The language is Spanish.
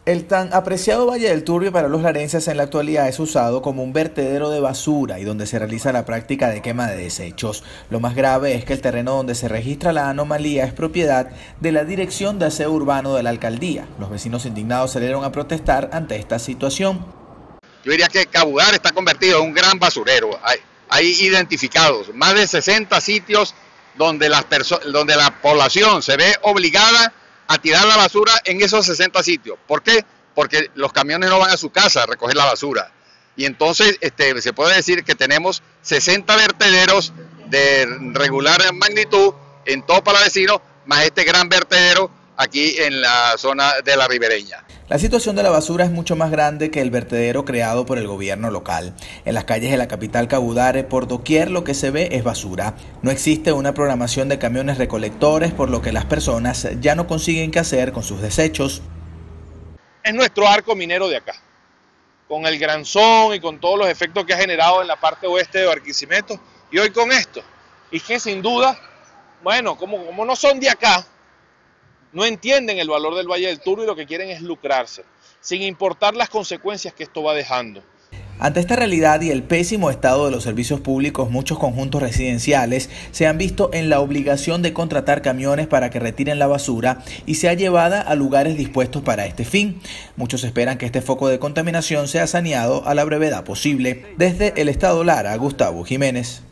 El tan apreciado Valle del Turbio para los larenses en la actualidad es usado como un vertedero de basura y donde se realiza la práctica de quema de desechos. Lo más grave es que el terreno donde se registra la anomalía es propiedad de la Dirección de Aseo Urbano de la Alcaldía. Los vecinos indignados salieron a protestar ante esta situación. Yo diría que Cabudare está convertido en un gran basurero. Hay identificados más de 60 sitios donde donde la población se ve obligada a tirar la basura en esos 60 sitios. ¿Por qué? Porque los camiones no van a su casa a recoger la basura. Y entonces se puede decir que tenemos 60 vertederos de regular magnitud en todo Palavecino, más este gran vertedero aquí en la zona de la Ribereña. La situación de la basura es mucho más grande que el vertedero creado por el gobierno local. En las calles de la capital Cabudare, por doquier lo que se ve es basura. No existe una programación de camiones recolectores, por lo que las personas ya no consiguen qué hacer con sus desechos. Es nuestro arco minero de acá, con el granzón y con todos los efectos que ha generado en la parte oeste de Barquisimeto, y hoy con esto. Y que sin duda, bueno, como no son de acá, no entienden el valor del Valle del Turbio y lo que quieren es lucrarse, sin importar las consecuencias que esto va dejando. Ante esta realidad y el pésimo estado de los servicios públicos, muchos conjuntos residenciales se han visto en la obligación de contratar camiones para que retiren la basura y sea llevada a lugares dispuestos para este fin. Muchos esperan que este foco de contaminación sea saneado a la brevedad posible. Desde el Estado Lara, Gustavo Jiménez.